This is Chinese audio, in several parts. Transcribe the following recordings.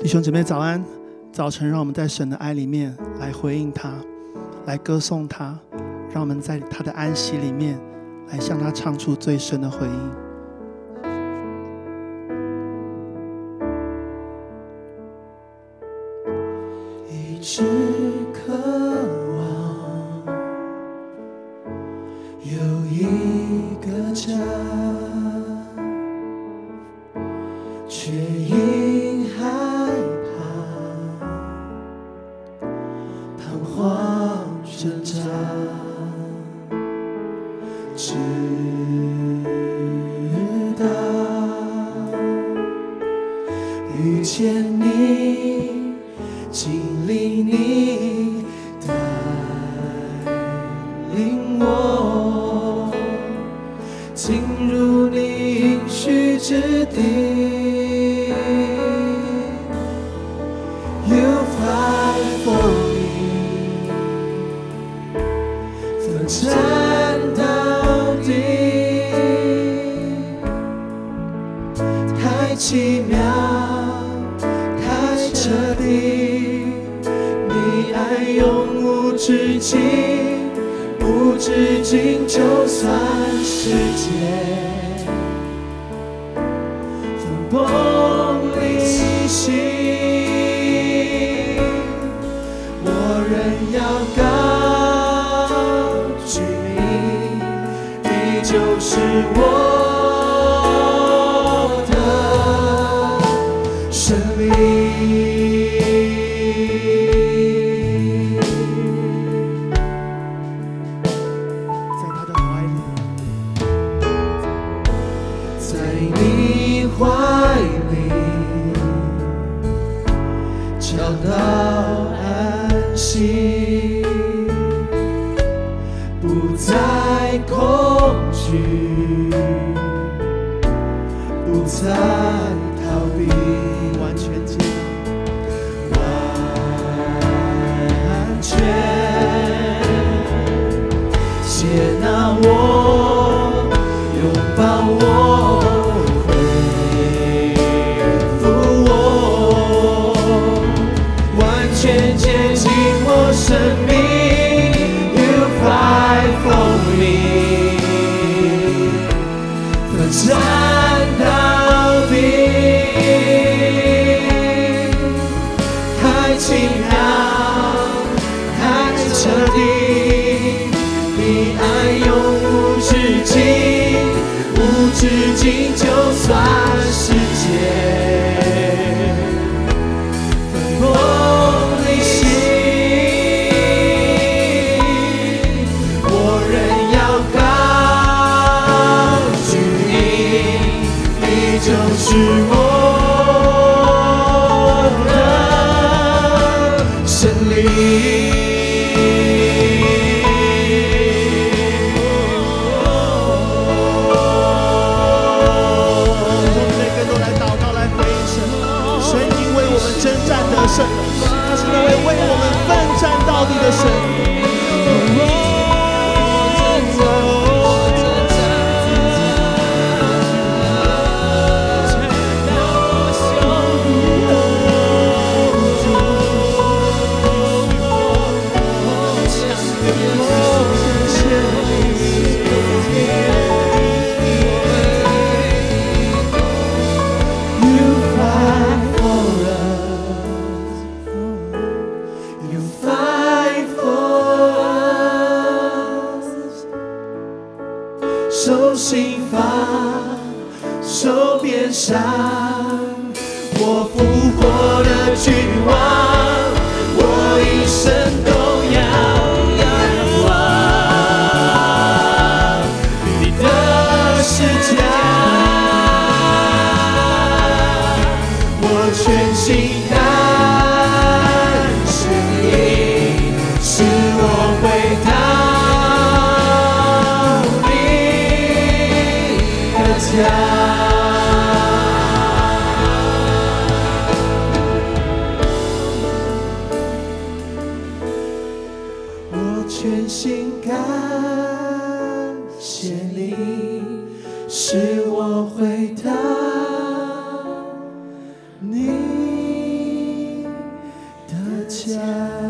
兄姐妹早安，早晨让我们在神的爱里面来回应他，来歌颂他，让我们在他的安息里面来向他唱出最深的回应。 一直渴望有一个家，却因害怕彷徨挣扎，直到遇见你，经历你带领我进入你应许之地。You fight for me， 奋战到底，太奇妙，太彻底。你爱永无止境，无止境，就算世界分崩离析，我仍要高举你，你就是我的胜利。怀里找到安息，不再恐惧，不再逃避，完全接纳，完全接纳我，拥抱我。生命 ，You fight for me， 奋战到底，太奇妙，太彻底，你爱永无止境，无止境，就算世界分崩离析。就是我的胜利。每个都来祷告，来回应神。神已经为我们征战得胜了，他是那位为我们奋战到底的神。受刑罚，受鞭伤，我复活的君王，我一生都要仰望你的十架，我全心感谢你，使我回到我全心感谢你，使我回到你家。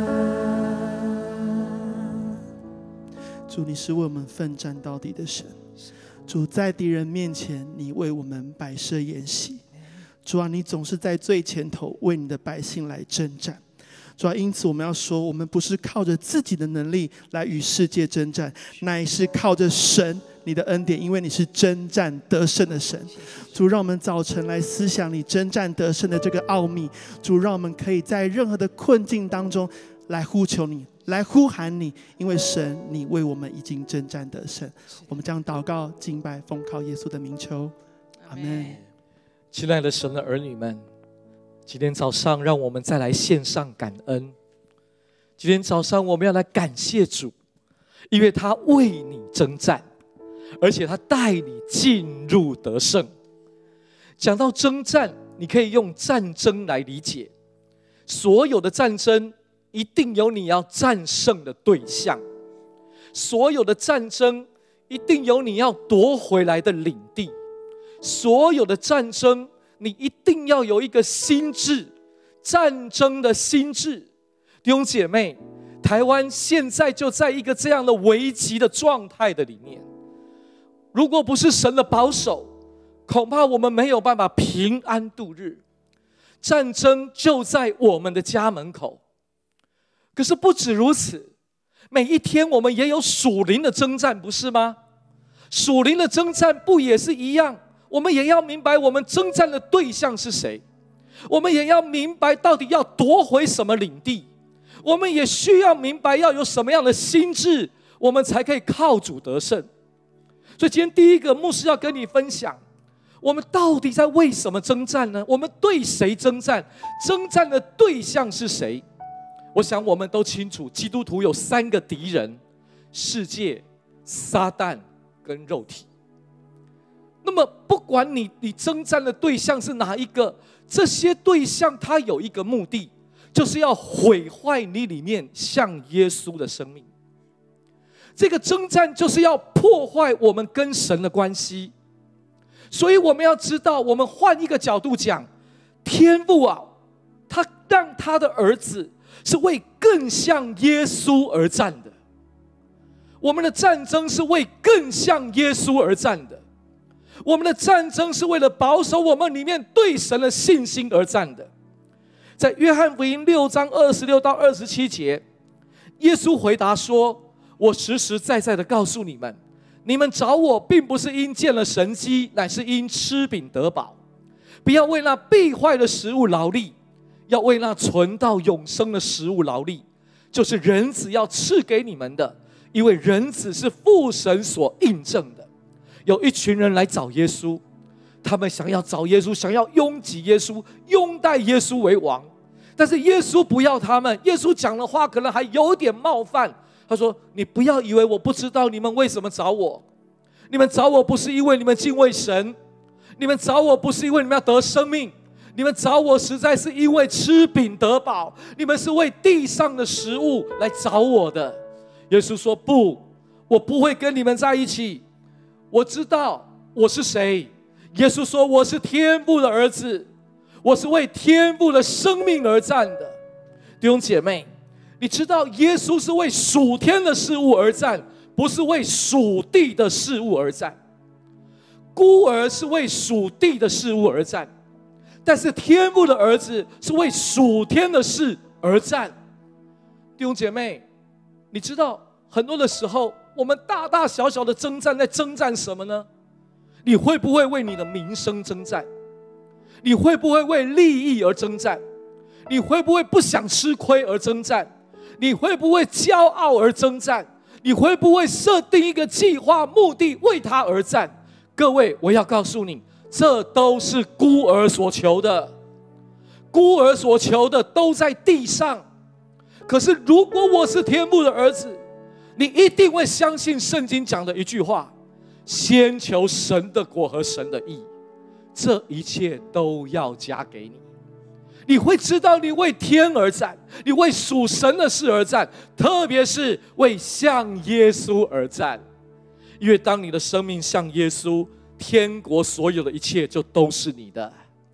主，你是为我们奋战到底的神。主，在敌人面前，你为我们摆设筵席。主啊，你总是在最前头为你的百姓来征战。主啊，因此我们要说，我们不是靠着自己的能力来与世界征战，乃是靠着神你的恩典，因为你是征战得胜的神。主，让我们早晨来思想你征战得胜的这个奥秘。主，让我们可以在任何的困境当中来呼求你，来呼喊你，因为神你为我们已经征战得胜。我们将祷告敬拜奉靠耶稣的名求，阿们。 亲爱的神的儿女们，今天早上让我们再来献上感恩。今天早上我们要来感谢主，因为他为你征战，而且他带你进入得胜。讲到征战，你可以用战争来理解。所有的战争一定有你要战胜的对象，所有的战争一定有你要夺回来的领地，所有的战争你一定要有一个心智，战争的心智。弟兄姐妹，台湾现在就在一个这样的危急的状态的里面，如果不是神的保守，恐怕我们没有办法平安度日。战争就在我们的家门口。可是不止如此，每一天我们也有属灵的征战，不是吗？属灵的征战不也是一样？我们也要明白我们征战的对象是谁，我们也要明白到底要夺回什么领地，我们也需要明白要有什么样的心智，我们才可以靠主得胜。所以今天第一个，牧师要跟你分享，我们到底在为什么征战呢？我们对谁征战？征战的对象是谁？我想我们都清楚，基督徒有3个敌人：世界、撒旦跟肉体。那么不管你征战的对象是哪一个，这些对象它有一个目的，就是要毁坏你里面像耶稣的生命。这个征战就是要破坏我们跟神的关系。所以我们要知道，我们换一个角度讲，天父啊，他让他的儿子是为更像耶稣而战的。我们的战争是为更像耶稣而战的。我们的战争是为了保守我们里面对神的信心而战的。在约翰福音6章26到27节，耶稣回答说：我实实在在的告诉你们，你们找我并不是因见了神迹，乃是因吃饼得饱。不要为那必坏的食物劳力，要为那存到永生的食物劳力，就是人子要赐给你们的，因为人子是父神所印证的。有一群人来找耶稣，他们想要找耶稣，想要拥挤耶稣，拥戴耶稣为王。但是耶稣不要他们，耶稣讲的话可能还有点冒犯。他说：你不要以为我不知道你们为什么找我，你们找我不是因为你们敬畏神，你们找我不是因为你们要得生命，你们找我实在是因为吃饼得饱，你们是为地上的食物来找我的。耶稣说：不，我不会跟你们在一起。我知道我是谁。耶稣说：我是天父的儿子，我是为天父的生命而战的。弟兄姐妹，你知道耶稣是为属天的事物而战，不是为属地的事物而战。孤儿是为属地的事物而战，但是天父的儿子是为属天的事而战。弟兄姐妹，你知道很多的时候我们大大小小的征战，在征战什么呢？你会不会为你的名声征战？你会不会为利益而征战？你会不会不想吃亏而征战？你会不会骄傲而征战？你会不会设定一个计划目的为他而战？各位，我要告诉你，这都是孤儿所求的。孤儿所求的都在地上。可是如果我是天父的儿子，你一定会相信圣经讲的一句话：先求神的国和神的义，这一切都要加给你。你会知道你为天而战，你为属神的事而战，特别是为向耶稣而战。因为当你的生命像耶稣，天国所有的一切就都是你的。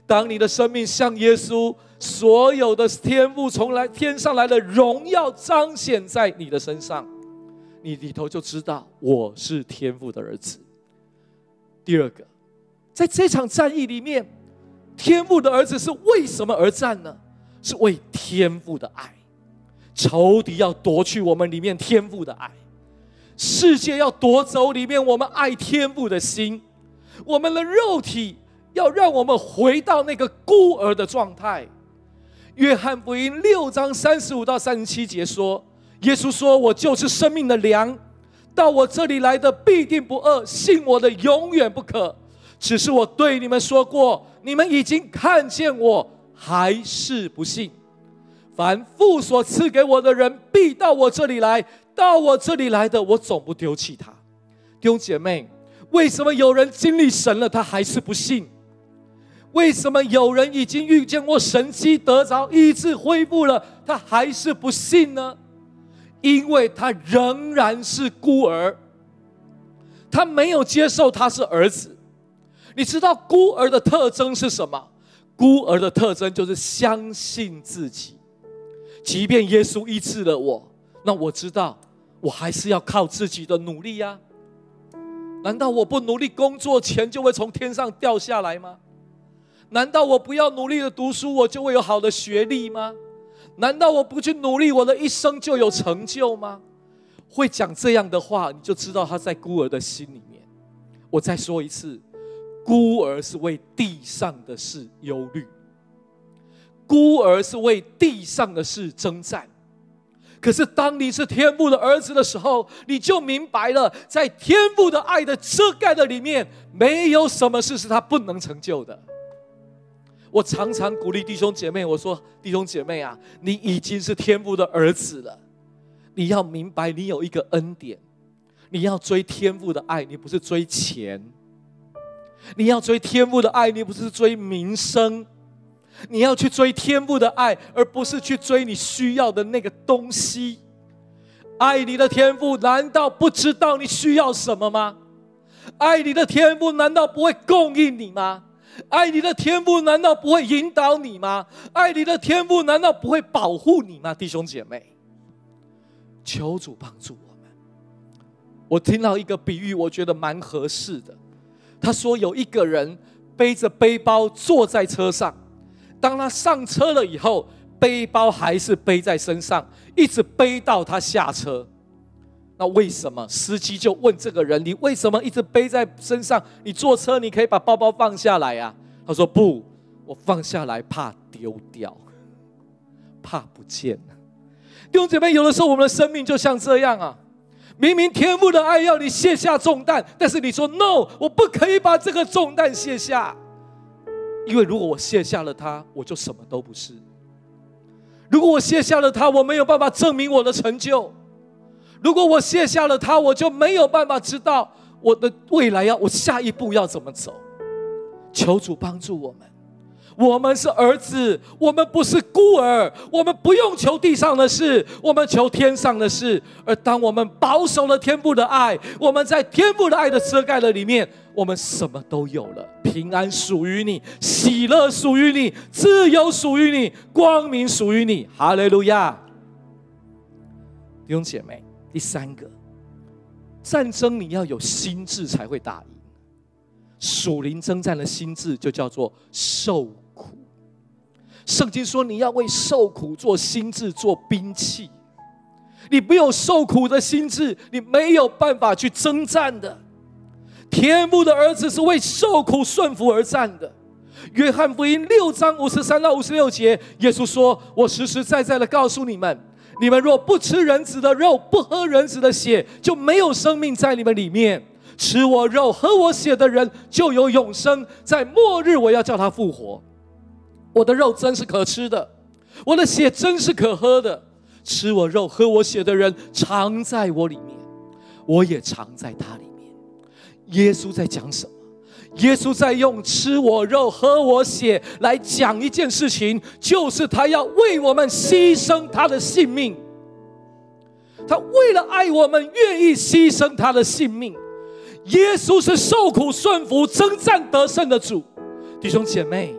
当你的生命像耶稣，所有的天父从天上来的荣耀彰显在你的身上，你里头就知道我是天父的儿子。第二个，在这场战役里面，天父的儿子是为什么而战呢？是为天父的爱。仇敌要夺去我们里面天父的爱，世界要夺走里面我们爱天父的心，我们的肉体要让我们回到那个孤儿的状态。约翰福音6章35到37节说，耶稣说，我就是生命的粮，到我这里来的必定不饿，信我的永远不渴。只是我对你们说过，你们已经看见我，还是不信。凡父所赐给我的人，必到我这里来，到我这里来的，我总不丢弃他。弟兄姐妹，为什么有人经历神了，他还是不信？为什么有人已经遇见过神迹，得着医治恢复了，他还是不信呢？因为他仍然是孤儿，他没有接受他是儿子。你知道孤儿的特征是什么？孤儿的特征就是相信自己，即便耶稣医治了我，那我知道我还是要靠自己的努力啊。难道我不努力工作，钱就会从天上掉下来吗？难道我不要努力的读书，我就会有好的学历吗？难道我不去努力，我的一生就有成就吗？会讲这样的话，你就知道他在孤儿的心里面。我再说一次，孤儿是为地上的事忧虑，孤儿是为地上的事征战。可是当你是天父的儿子的时候，你就明白了，在天父的爱的遮盖的里面，没有什么事是他不能成就的。我常常鼓励弟兄姐妹，我说弟兄姐妹啊，你已经是天父的儿子了，你要明白你有一个恩典，你要追天父的爱，你不是追钱，你要追天父的爱，你不是追名声，你要去追天父的爱，而不是去追你需要的那个东西。爱你的天父难道不知道你需要什么吗？爱你的天父难道不会供应你吗？爱你的天父难道不会引导你吗？爱你的天父难道不会保护你吗？弟兄姐妹，求主帮助我们。我听到一个比喻，我觉得蛮合适的。他说有一个人背着背包坐在车上，当他上车了以后，背包还是背在身上，一直背到他下车。那为什么？司机就问这个人，你为什么一直背在身上？你坐车你可以把包包放下来啊。他说不，我放下来怕丢掉，怕不见。弟兄姐妹，有的时候我们的生命就像这样啊，明明天父的爱要你卸下重担，但是你说 no， 我不可以把这个重担卸下，因为如果我卸下了它，我就什么都不是。如果我卸下了它，我没有办法证明我的成就。如果我卸下了它，我就没有办法知道我的未来我下一步要怎么走。求主帮助我们，我们是儿子，我们不是孤儿，我们不用求地上的事，我们求天上的事。而当我们保守了天父的爱，我们在天父的爱的遮盖的里面，我们什么都有了。平安属于你，喜乐属于你，自由属于你，光明属于你。哈利路亚。弟兄姐妹，第三个，战争你要有心志才会打赢。属灵征战的心志就叫做受苦。圣经说你要为受苦做心志，做兵器。你没有受苦的心志，你没有办法去征战的。天父的儿子是为受苦顺服而战的。约翰福音6章53到56节，耶稣说，我实实在在的告诉你们，你们若不吃人子的肉，不喝人子的血，就没有生命在你们里面。吃我肉喝我血的人就有永生，在末日我要叫他复活。我的肉真是可吃的，我的血真是可喝的。吃我肉喝我血的人常在我里面，我也常在他里面。耶稣在讲什么？耶稣在用吃我肉喝我血来讲一件事情，就是他要为我们牺牲他的性命。他为了爱我们，愿意牺牲他的性命。耶稣是受苦顺服、征战得胜的主。弟兄姐妹，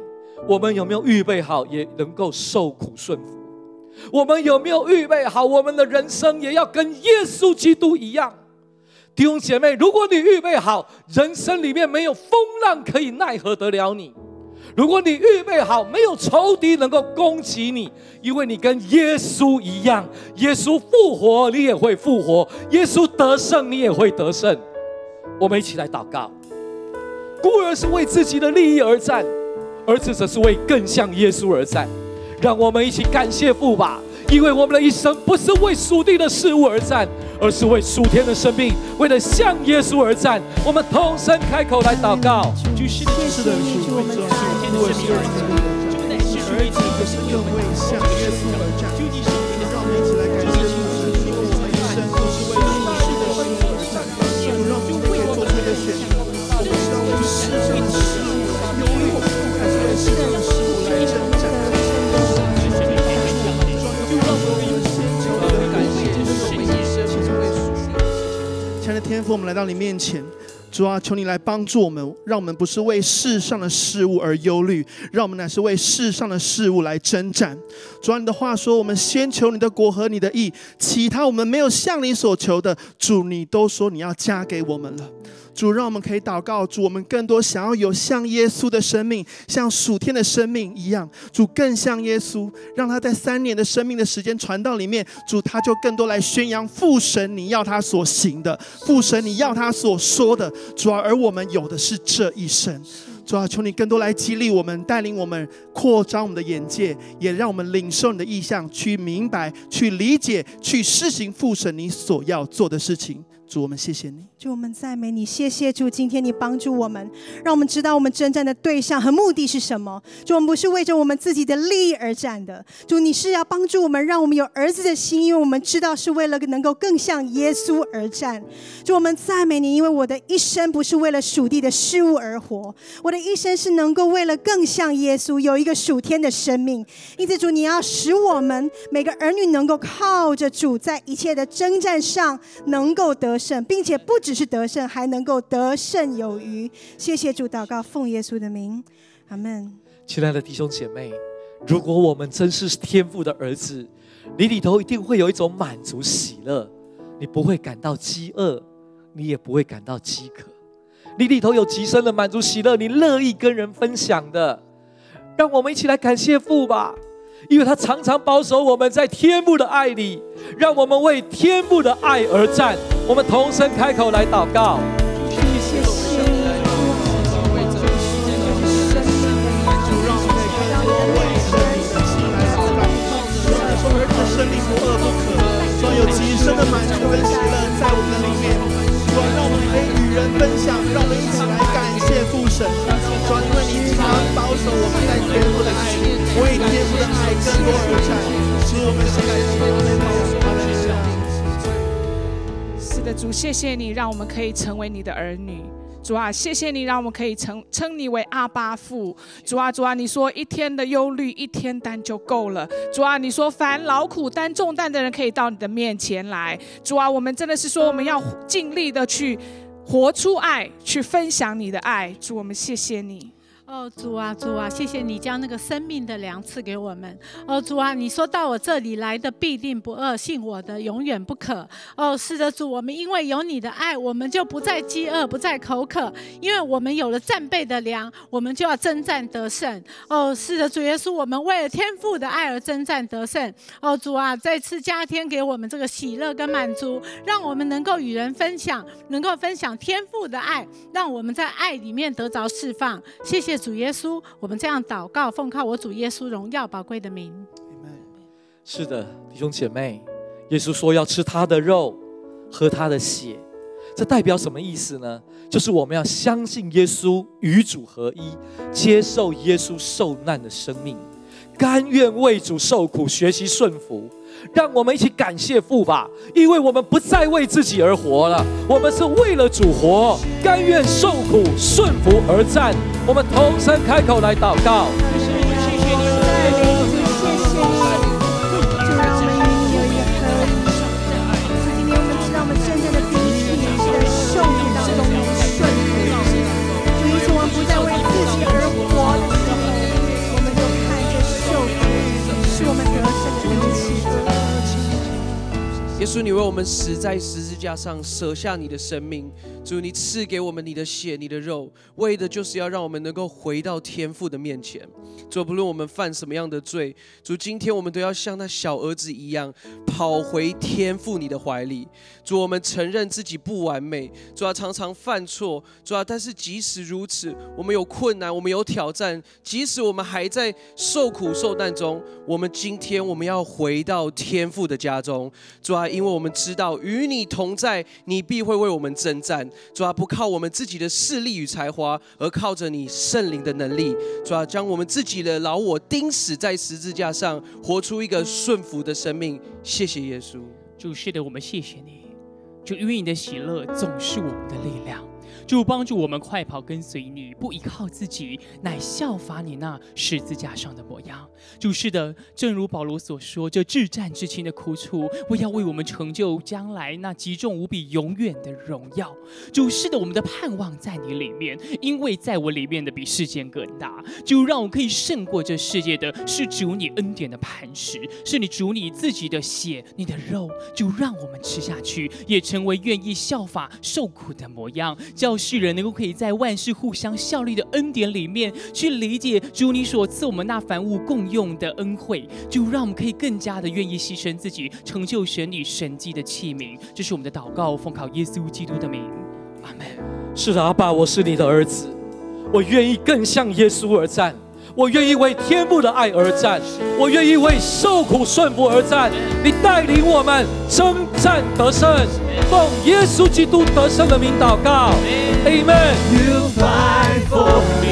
我们有没有预备好也能够受苦顺服？我们有没有预备好我们的人生也要跟耶稣基督一样？弟兄姐妹，如果你预备好，人生里面没有风浪可以奈何得了你。如果你预备好，没有仇敌能够攻击你，因为你跟耶稣一样，耶稣复活你也会复活，耶稣得胜你也会得胜。我们一起来祷告。孤儿是为自己的利益而战，儿子则是为更像耶稣而战。让我们一起感谢父吧，因为我们的一生不是为属地的事物而战，而是为属天的生命，为了向耶稣而战。我们同声开口来祷告。 是的，主，为着属天的生命而战，儿子也是更为向耶稣而战。让我们一起来感谢父神，因为我们一生都是为属世的事物而战。主，让我们可以做出一个选择，我们是要为世上的事物来忧虑，还是为世上的事物来征战？亲爱的天父，我们来到你面前，主啊，求你来帮助我们，让我们不是为世上的事物而忧虑，让我们乃是为世上的事物来征战。主啊，你的话说，我们先求你的国和你的义，其他我们没有向你所求的，主你都说你要加给我们了。主，让我们可以祷告，主，我们更多想要有像耶稣的生命，像属天的生命一样。主，更像耶稣，让他在3年的生命的时间传道里面，主他就更多来宣扬父神你要他所行的，父神你要他所说的。主啊，而我们有的是这一生。主啊，求你更多来激励我们，带领我们扩张我们的眼界，也让我们领受你的意象，去明白，去理解，去施行父神你所要做的事情。主，我们谢谢你。 主，我们赞美你，谢谢主，今天你帮助我们，让我们知道我们征战的对象和目的是什么。主，我们不是为着我们自己的利益而战的。主，你是要帮助我们，让我们有儿子的心，因为我们知道是为了能够更像耶稣而战。主，我们赞美你，因为我的一生不是为了属地的事物而活，我的一生是能够为了更像耶稣，有一个属天的生命。因此，主，你要使我们每个儿女能够靠着主，在一切的征战上能够得胜，并且不只是得胜，还能够得胜有余。谢谢主，祷告奉耶稣的名，阿们。 亲爱的弟兄姐妹，如果我们真是天父的儿子，你里头一定会有一种满足喜乐，你不会感到饥饿，你也不会感到饥渴，你里头有极深的满足喜乐，你乐意跟人分享的。让我们一起来感谢父吧，因为他常常保守我们在天父的爱里，让我们为天父的爱而战。我们同声开口来祷告。 生命不饿不渴，主有极深的满足跟喜乐在我们的里面。主，让我们可以与人分享，让我们一起来感谢父神。主，因为你常保守我们在天父的爱里，为天父的爱更多而战。主，我们是感谢。 是的，主，谢谢你，让我们可以成为你的儿女。主啊，谢谢你让我们可以称你为阿爸父。主啊，你说一天的忧虑一天担就够了。主啊，你说凡劳苦担重担的人可以到你的面前来。主啊，我们真的是说我们要尽力的去活出爱，去分享你的爱。主，我们谢谢你。 哦，主啊，谢谢你将那个生命的粮赐给我们。哦，主啊，你说到我这里来的必定不饿，信我的永远不渴。哦，是的，主，我们因为有你的爱，我们就不再饥饿，不再口渴，因为我们有了战备的粮，我们就要征战得胜。哦，是的，主耶稣，我们为了天父的爱而征战得胜。哦，主啊，再次加添给我们这个喜乐跟满足，让我们能够与人分享，能够分享天父的爱，让我们在爱里面得着释放。谢谢主耶稣，我们这样祷告，奉靠我主耶稣荣耀宝贵的名。 是的，弟兄姐妹，耶稣说要吃他的肉，喝他的血，这代表什么意思呢？就是我们要相信耶稣与主合一，接受耶稣受难的生命，甘愿为主受苦，学习顺服。让我们一起感谢父吧，因为我们不再为自己而活了，我们是为了主活，甘愿受苦顺服而战。我们同声开口来祷告。 我耶稣，你为我们死在十字架上，舍下你的生命。主，你赐给我们你的血、你的肉，为的就是要让我们能够回到天父的面前。主，不论我们犯什么样的罪，主，今天我们都要像那小儿子一样，跑回天父你的怀里。主，我们承认自己不完美，主啊，常常犯错，主啊，但是即使如此，我们有困难，我们有挑战，即使我们还在受苦受难中，今天我们要回到天父的家中。主啊，因为我们知道与你同在，你必会为我们征战。主啊，不靠我们自己的势力与才华，而靠着你圣灵的能力。主啊，将我们自己的老我钉死在十字架上，活出一个顺服的生命。谢谢耶稣。 主，是的，我们谢谢你。主，因为你的喜乐总是我们的力量。主，帮助我们快跑跟随你，不依靠自己，乃效法你那十字架上的模样。主，是的，正如保罗所说，这至战至轻的苦楚，我要为我们成就将来那极重无比永远的荣耀。主，是的，我们的盼望在你里面，因为在我里面的比世界更大。主，让我可以胜过这世界的，是主你恩典的磐石，是你主你自己的血，你的肉。主，让我们吃下去，也成为愿意效法受苦的模样，叫世人能够可以在万事互相效力的恩典里面去理解主你所赐我们那凡物共用的恩惠。主，让我们可以更加的愿意牺牲自己，成就神你神迹的器皿。这是我们的祷告，奉靠耶稣基督的名，阿们。 是的，阿爸，我是你的儿子，我愿意更向耶稣而战，我愿意为天父的爱而战，我愿意为受苦顺服而战。你带领我们征战得胜，奉耶稣基督得胜的名祷告， Amen。 You fight for